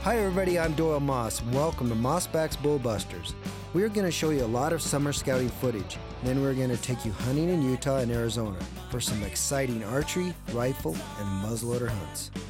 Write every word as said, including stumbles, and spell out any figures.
Hi everybody, I'm Doyle Moss, and welcome to MossBack's Bull Busters. We're going to show you a lot of summer scouting footage, then we're going to take you hunting in Utah and Arizona for some exciting archery, rifle, and muzzleloader hunts.